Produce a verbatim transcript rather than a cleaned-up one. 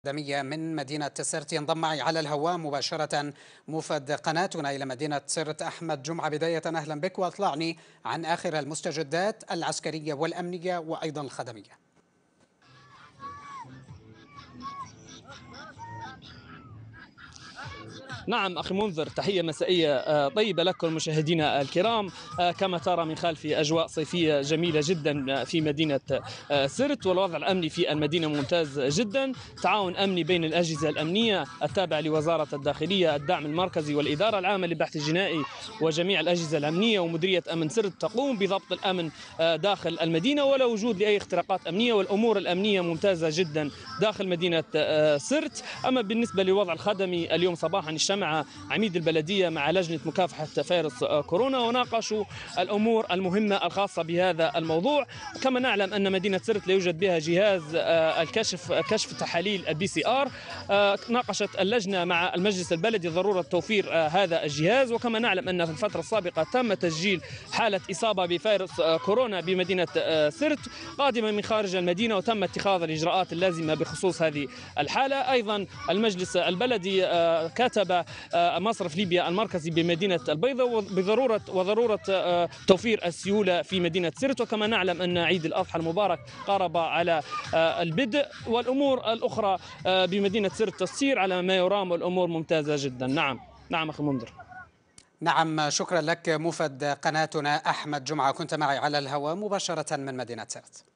دمية من مدينة سرت ينضم معي على الهواء مباشرة موفد قناتنا إلى مدينة سرت أحمد جمعة. بداية أهلا بك وأطلعني عن آخر المستجدات العسكرية والأمنية وأيضا الخدمية. نعم أخي منذر، تحية مسائية طيبة لكم مشاهدينا الكرام. كما ترى من خلفي أجواء صيفية جميلة جدا في مدينة سرت، والوضع الأمني في المدينة ممتاز جدا. تعاون أمني بين الأجهزة الأمنية التابعة لوزارة الداخلية، الدعم المركزي والإدارة العامة للبحث الجنائي وجميع الأجهزة الأمنية ومديرية أمن سرت تقوم بضبط الأمن داخل المدينة ولا وجود لأي اختراقات أمنية، والأمور الأمنية ممتازة جدا داخل مدينة سرت. أما بالنسبة للوضع الخدمي، اليوم صباحا اجتمع عميد البلدية مع لجنة مكافحة فيروس كورونا وناقشوا الأمور المهمة الخاصة بهذا الموضوع. كما نعلم أن مدينة سرت لا يوجد بها جهاز الكشف كشف تحاليل البي سي آر. ناقشت اللجنة مع المجلس البلدي ضرورة توفير هذا الجهاز. وكما نعلم أن في الفترة السابقة تم تسجيل حالة إصابة بفيروس كورونا بمدينة سرت قادمة من خارج المدينة، وتم اتخاذ الإجراءات اللازمة بخصوص هذه الحالة. أيضا المجلس البلدي كتب مصرف ليبيا المركزي بمدينة البيضاء بضرورة وضرورة توفير السيولة في مدينة سرت. وكما نعلم أن عيد الأضحى المبارك قارب على البدء، والأمور الأخرى بمدينة سرت تسير على ما يرام، والأمور ممتازة جدا. نعم نعم أخي منذر. نعم، شكرا لك موفد قناتنا أحمد جمعة، كنت معي على الهواء مباشرة من مدينة سرت.